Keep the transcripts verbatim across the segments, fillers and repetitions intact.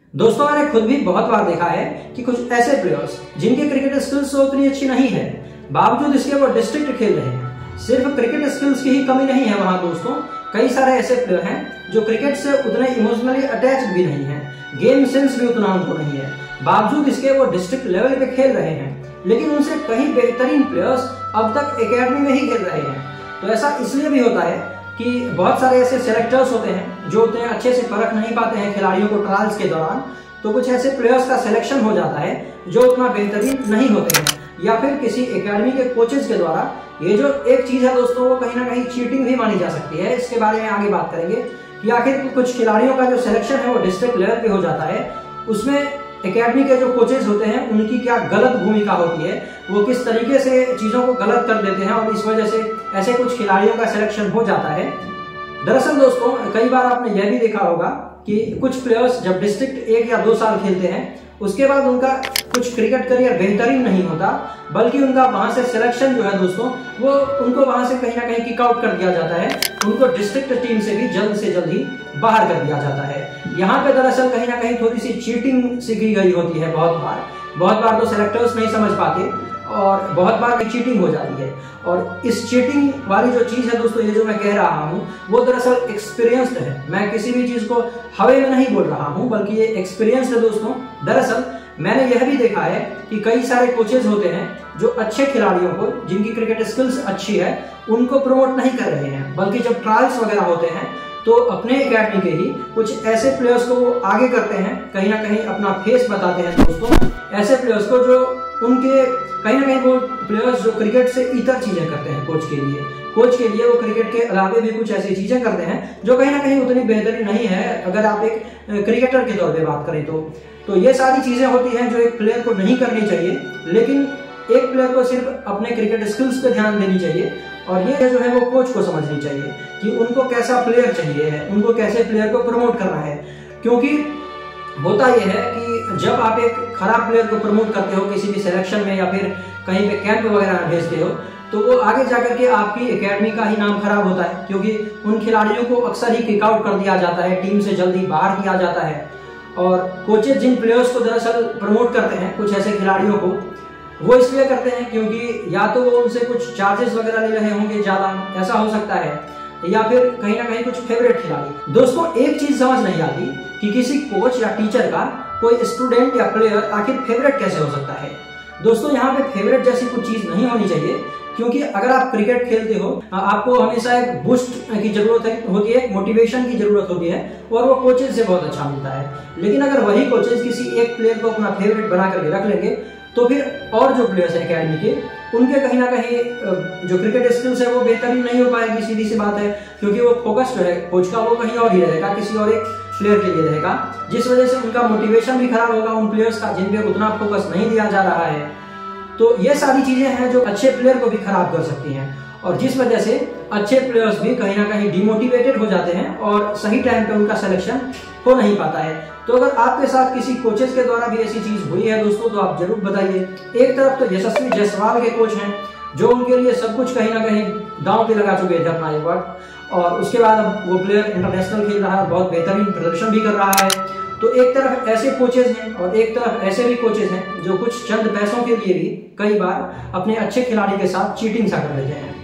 दोस्तों मैंने खुद भी बहुत बार देखा है कि कुछ ऐसे प्लेयर्स जिनकी क्रिकेट स्किल्स तो उतनी अच्छी नहीं है, बावजूद इसके वो डिस्ट्रिक्ट खेल रहे हैं। सिर्फ क्रिकेट स्किल्स की ही कमी नहीं है वहां दोस्तों, कई सारे ऐसे प्लेयर हैं जो क्रिकेट से उतने इमोशनली अटैच्ड भी नहीं है, गेम सेंस भी उतना उनको नहीं है, बावजूद इसके वो डिस्ट्रिक्ट लेवल पे खेल रहे हैं। लेकिन उनसे कई बेहतरीन प्लेयर्स अब तक एकेडमी में ही खेल रहे हैं। तो ऐसा इसलिए भी होता है कि बहुत सारे ऐसे सेलेक्टर्स होते हैं जो उतने अच्छे से परख नहीं पाते हैं खिलाड़ियों को ट्रायल्स के दौरान, तो कुछ ऐसे प्लेयर्स का सिलेक्शन हो जाता है जो उतना बेहतरीन नहीं होते हैं, या फिर किसी एकेडमी के कोचेस के द्वारा। ये जो एक चीज है दोस्तों, वो कहीं ना कहीं चीटिंग भी मानी जा सकती है। इसके बारे में आगे बात करेंगे कि आखिर कुछ खिलाड़ियों का जो सिलेक्शन है वो डिस्ट्रिक्ट लेवल पे हो जाता है, उसमें एकेडमी के जो कोचेस होते हैं उनकी क्या गलत भूमिका होती है, वो किस तरीके से चीजों को गलत कर देते हैं और इस वजह से ऐसे कुछ खिलाड़ियों का सिलेक्शन हो जाता है। दरअसल दोस्तों कई बार आपने यह भी देखा होगा कि कुछ प्लेयर्स जब डिस्ट्रिक्ट एक या दो साल खेलते हैं उसके बाद उनका कुछ क्रिकेट करियर बेहतरीन नहीं होता, बल्कि उनका वहां से सिलेक्शन जो है दोस्तों वो उनको वहां से कहीं ना कहीं किक आउट कर दिया जाता है, उनको डिस्ट्रिक्ट टीम से भी जल्द से जल्द ही बाहर कर दिया जाता है। यहाँ पे दरअसल कहीं ना कहीं थोड़ी सी चीटिंग सीखी गई होती है। बहुत बार बहुत बार तो सेलेक्टर्स नहीं समझ पाते और बहुत बार चीटिंग हो जाती है। और इस चीटिंग वाली जो चीज है दोस्तों, ये जो मैं कह रहा हूँ वो दरअसल एक्सपीरियंस्ड है। मैं किसी भी चीज को हवे में नहीं बोल रहा हूँ, बल्कि ये एक्सपीरियंस्ड है दोस्तों। दरअसल मैंने यह भी देखा है कि कई सारे कोचेज होते हैं जो अच्छे खिलाड़ियों को, जिनकी क्रिकेट स्किल्स अच्छी है, उनको प्रमोट नहीं कर रहे हैं, बल्कि जब ट्रायल्स वगैरह होते हैं तो अपने एकेडमी के ही कुछ ऐसे प्लेयर्स को वो आगे करते हैं, कहीं ना कहीं अपना फेस बताते हैं दोस्तों। ऐसे प्लेयर्स को जो उनके कहीं ना कहीं वो प्लेयर्स जो क्रिकेट से इतर चीजें करते हैं कोच के लिए कोच के लिए वो क्रिकेट के अलावे भी कुछ ऐसी चीजें करते हैं जो कहीं ना कहीं उतनी बेहतरीन नहीं है, अगर आप एक क्रिकेटर के तौर पे बात करें तो तो ये सारी चीजें होती हैं जो एक प्लेयर को नहीं करनी चाहिए। लेकिन एक प्लेयर को सिर्फ अपने क्रिकेट स्किल्स पे ध्यान देनी चाहिए, और ये जो है वो कोच को समझनी चाहिए कि उनको कैसा प्लेयर चाहिए है, उनको कैसे प्लेयर को प्रमोट करना है। क्योंकि होता यह है कि जब आप एक खराब प्लेयर को प्रमोट करते हो किसी भी सिलेक्शन में या फिर कहीं पे कैंप वगैरह भेजते हो, तो वो आगे जाकर के आपकी एकेडमी का ही नाम खराब होता है, क्योंकि उन खिलाड़ियों को अक्सर ही किक आउट कर दिया जाता है, टीम से जल्दी बाहर किया जाता है। और कोचेज जिन प्लेयर्स को दरअसल प्रमोट करते हैं कुछ ऐसे खिलाड़ियों को, वो इसलिए करते हैं क्योंकि या तो वो उनसे कुछ चार्जेस वगैरह ले रहे होंगे ज्यादा, ऐसा हो सकता है, या फिर कहीं ना कहीं कुछ फेवरेट खिलाड़ी। दोस्तों एक चीज समझ नहीं आती कि किसी कोच या टीचर का कोई स्टूडेंट या प्लेयर आखिर फेवरेट कैसे हो सकता है। दोस्तों यहाँ पे फेवरेट जैसी कुछ चीज नहीं होनी चाहिए, क्योंकि अगर आप क्रिकेट खेलते हो आपको हमेशा एक बूस्ट की जरूरत होती है, मोटिवेशन की जरूरत होती है, और वो कोचेज से बहुत अच्छा मिलता है। लेकिन अगर वही कोचेज किसी एक प्लेयर को अपना फेवरेट बना करके रख लेंगे तो फिर और जो प्लेयर्स हैं एकेडमी के, उनके कहीं ना कहीं जो क्रिकेट स्किल्स है वो बेहतरीन नहीं हो पाएगी, सीधी सी बात है, क्योंकि वो फोकस जो है कोच का वो कहीं और ही रहेगा, किसी और एक प्लेयर के लिए रहेगा, जिस वजह से उनका मोटिवेशन भी खराब होगा उन प्लेयर्स का जिन पे उतना फोकस नहीं दिया जा रहा है। तो ये सारी चीजें हैं जो अच्छे प्लेयर को भी खराब कर सकती हैं, और जिस वजह से अच्छे प्लेयर्स भी कहीं ना कहीं डिमोटिवेटेड हो जाते हैं और सही टाइम पे उनका सिलेक्शन हो नहीं पाता है। तो अगर आपके साथ किसी कोचेस के द्वारा भी ऐसी चीज हुई है दोस्तों तो आप जरूर बताइए। एक तरफ तो यशस्वी जायसवाल के कोच हैं जो उनके लिए सब कुछ कहीं ना कहीं दांव पे लगा चुके थे अपना एक बार, और उसके बाद अब वो प्लेयर इंटरनेशनल खेल रहा है, बहुत बेहतरीन प्रदर्शन भी कर रहा है। तो एक तरफ ऐसे कोचेज हैं और एक तरफ ऐसे भी कोचेज हैं जो कुछ चंद पैसों के लिए भी कई बार अपने अच्छे खिलाड़ी के साथ चीटिंग सा कर लेते हैं।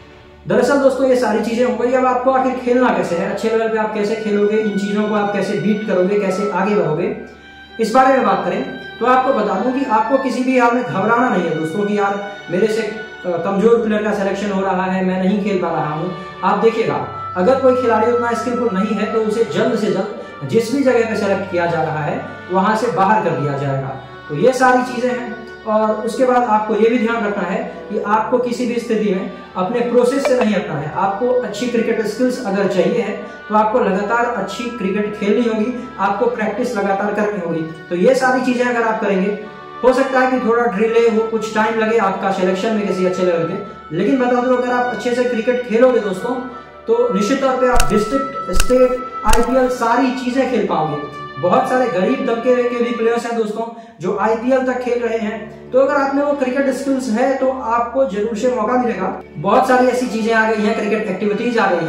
दरअसल दोस्तों ये सारी चीजें हो गई, अब आपको आखिर खेलना कैसे है, अच्छे लेवल पे आप कैसे खेलोगे, इन चीजों को आप कैसे बीट करोगे, कैसे आगे बढ़ोगे, इस बारे में बात करें तो आपको बता दूं कि आपको किसी भी हाल में घबराना नहीं है दोस्तों कि यार मेरे से कमजोर प्लेयर का सिलेक्शन हो रहा है, मैं नहीं खेल पा रहा हूँ। आप देखिएगा अगर कोई खिलाड़ी उतना स्किलफुल नहीं है तो उसे जल्द से जल्द जिस भी जगह पे सेलेक्ट किया जा रहा है वहां से बाहर कर दिया जाएगा। तो ये सारी चीजें हैं, और उसके बाद आपको ये भी ध्यान रखना है कि आपको किसी भी स्थिति में अपने प्रोसेस से नहीं हटना है। आपको अच्छी क्रिकेट स्किल्स अगर चाहिए है तो आपको लगातार अच्छी क्रिकेट खेलनी होगी, आपको प्रैक्टिस लगातार करनी होगी। तो ये सारी चीजें अगर आप करेंगे, हो सकता है कि थोड़ा डिले हो, कुछ टाइम लगे आपका सिलेक्शन में किसी अच्छे लेवल पे, लेकिन बता दो अगर आप अच्छे से क्रिकेट खेलोगे दोस्तों तो निश्चित तौर पे आप डिस्ट्रिक्ट, स्टेट, आईपीएल सारी चीजें खेल पाओगे। बहुत सारे गरीब दबके के भी प्लेयर्स हैं दोस्तों जो आईपीएल तक खेल रहे हैं। तो अगर आप में वो क्रिकेट स्किल्स है तो आपको जरूर से मौका मिलेगा। बहुत सारी ऐसी चीजें आ गई हैं, क्रिकेट एक्टिविटीज आ गई हैं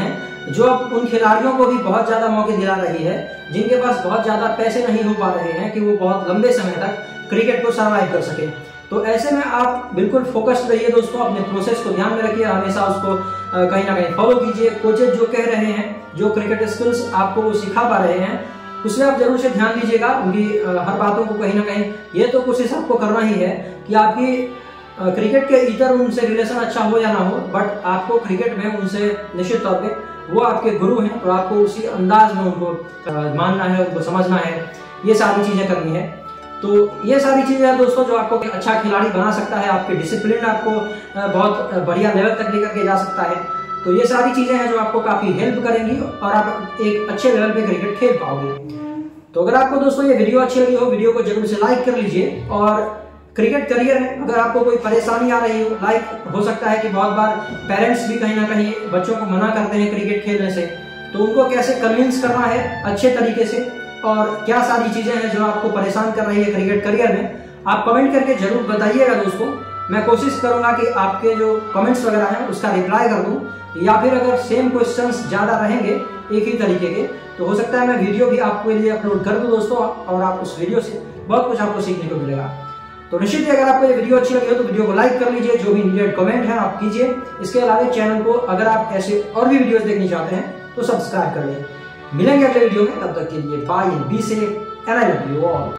जो अब उन खिलाड़ियों को भी बहुत ज्यादा मौके दिला रही है जिनके पास बहुत ज्यादा पैसे नहीं हो पा रहे हैं कि वो बहुत लंबे समय तक क्रिकेट को सर्वाइव कर सके। तो ऐसे में आप बिल्कुल फोकस्ड रहिए दोस्तों, अपने प्रोसेस को ध्यान में रखिए, हमेशा उसको कहीं ना कहीं फॉलो कीजिए। कोचेज जो कह रहे हैं, जो क्रिकेट स्किल्स आपको वो सिखा पा रहे हैं, उसमें आप जरूर से ध्यान दीजिएगा, उनकी हर बातों को कहीं ना कहीं ये तो कोशिश आपको करना ही है कि आपकी क्रिकेट के इतर उनसे रिलेशन अच्छा हो या ना हो, बट आपको क्रिकेट में उनसे निश्चित तौर पे वो आपके गुरु हैं, तो आपको उसी अंदाज में उनको मानना है, उनको समझना है, ये सारी चीजें करनी है। तो ये सारी चीजें हैं दोस्तों जो आपको अच्छा खिलाड़ी बना सकता है, आपके डिसिप्लिन आपको बहुत बढ़िया लेवल तक लेकर के जा सकता है। तो ये सारी चीजें हैं जो आपको काफी हेल्प करेंगी और आप एक अच्छे लेवल पे क्रिकेट खेल पाओगे। तो अगर आपको दोस्तों ये वीडियो अच्छी लगी हो, वीडियो को जरूर से लाइक कर लीजिए। और क्रिकेट करियर में अगर आपको कोई परेशानी आ रही हो, लाइक हो सकता है कि बहुत बार पेरेंट्स भी कहीं ना कहीं बच्चों को मना करते हैं क्रिकेट खेलने से, तो उनको कैसे कन्विंस करना है अच्छे तरीके से और क्या सारी चीजें हैं जो आपको परेशान कर रही है क्रिकेट करियर में, आप कमेंट करके जरूर बताइएगा दोस्तों। मैं कोशिश करूंगा कि आपके जो कमेंट्स वगैरह हैं उसका रिप्लाई कर दूं, या फिर अगर सेम क्वेश्चंस ज्यादा रहेंगे एक ही तरीके के तो हो सकता है मैं वीडियो भी आपके लिए अपलोड कर दूं दोस्तों, और आप उस वीडियो से बहुत कुछ आपको सीखने को मिलेगा। तो निश्चित ही अगर आपको ये वीडियो अच्छी लगी हो तो वीडियो को लाइक कर लीजिए, जो भी नीडेड कमेंट है आप कीजिए। इसके अलावा चैनल को अगर आप ऐसे और भी वीडियोस देखना चाहते हैं तो सब्सक्राइब कर लें। मिलेंगे अगले वीडियो में, तब तक के लिए bye, be safe and I love you all.